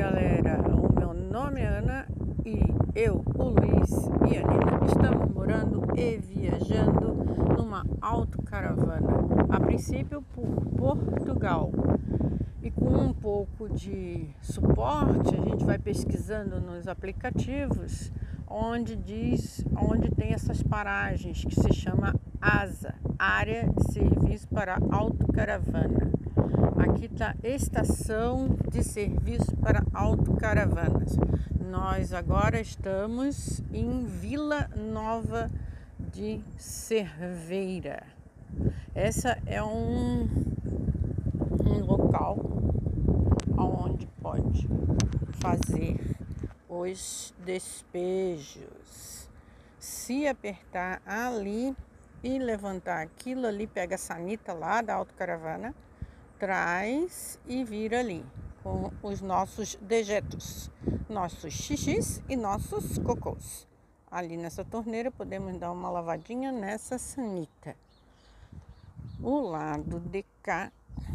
galera, o meu nome é Ana e eu, o Luiz e a Nina estamos morando e viajando numa autocaravana, a princípio por Portugal. E com um pouco de suporte, a gente vai pesquisando nos aplicativos onde tem essas paragens que se chama ASA, Área de Serviço para Autocaravana. Aqui está Estação de Serviço para Autocaravanas. Nós agora estamos em Vila Nova de Cerveira. Essa é um local onde pode fazer os despejos. Se apertar ali e levantar aquilo ali, pega a sanita lá da autocaravana, traz e vira ali com os nossos dejetos, nossos xixis e nossos cocôs. Ali nessa torneira podemos dar uma lavadinha nessa sanita. O lado de cá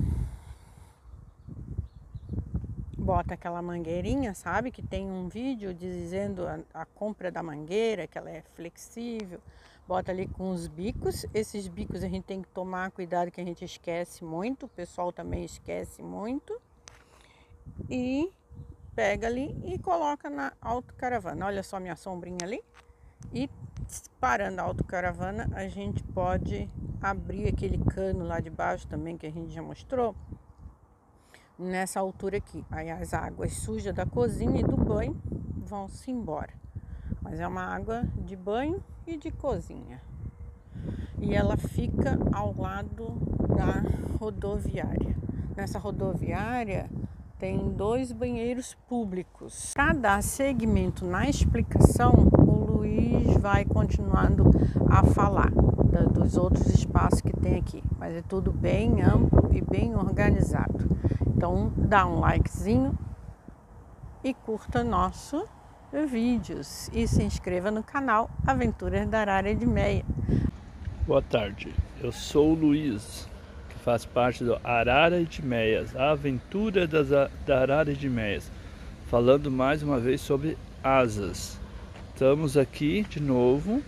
bota aquela mangueirinha, sabe? Que tem um vídeo dizendo a compra da mangueira, que ela é flexível. Bota ali com os bicos. Esses bicos a gente tem que tomar cuidado, que a gente esquece muito. O pessoal também esquece muito. E pega ali e coloca na autocaravana. Olha só minha sombrinha ali. E parando a autocaravana, a gente pode abrir aquele cano lá de baixo também, que a gente já mostrou. Nessa altura aqui, aí as águas sujas da cozinha e do banho vão-se embora. Mas é uma água de banho e de cozinha. E ela fica ao lado da rodoviária. Nessa rodoviária tem 2 banheiros públicos. Para dar segmento na explicação, o Luiz vai continuando a falar dos outros espaços que tem aqui. Mas é tudo bem amplo e bem organizado. Então dá um likezinho e curta nossos vídeos e se inscreva no canal Aventuras da Arara de Meia. Boa tarde, eu sou o Luiz, que faz parte do Arara de Meias, a aventura da Arara de Meias, falando mais uma vez sobre asas. Estamos aqui de novo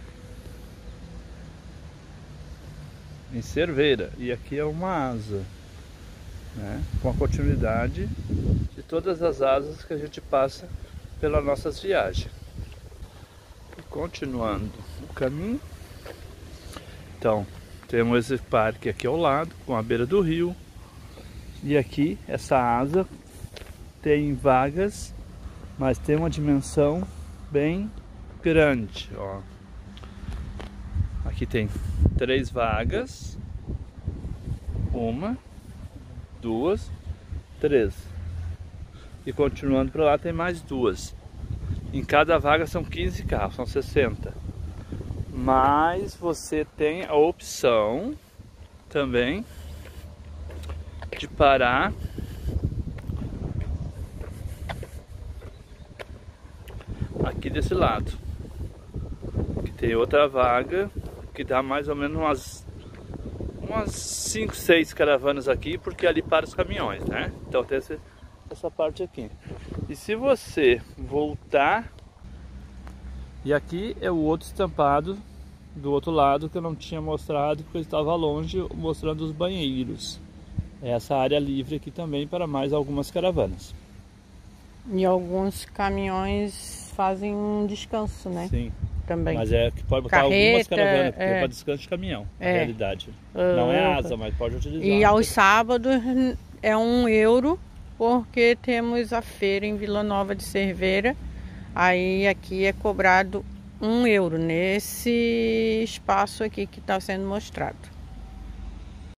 em Cerveira e aqui é uma asa, né, com a continuidade de todas as asas que a gente passa pelas nossas viagens. E continuando o caminho, então temos esse parque aqui ao lado, com a beira do rio, e aqui essa asa tem vagas, mas tem uma dimensão bem grande, ó. Aqui tem 3 vagas, 1, 2, 3. E continuando para lá tem mais 2. Em cada vaga são 15 carros, são 60. Mas você tem a opção também de parar aqui desse lado, que tem outra vaga que dá mais ou menos umas 5, 6 caravanas aqui, porque ali para os caminhões, né? Então tem essa parte aqui. E se você voltar, e aqui é o outro estampado do outro lado que eu não tinha mostrado porque eu estava longe, mostrando os banheiros. Essa área livre aqui também para mais algumas caravanas. E alguns caminhões fazem um descanso, né? Sim. Também. Mas é que pode botar algumas caravanas, porque é para descanso de caminhão, na realidade. Não é asa, mas pode utilizar. E aos sábados é €1, porque temos a feira em Vila Nova de Cerveira. Aí aqui é cobrado €1 nesse espaço aqui que está sendo mostrado.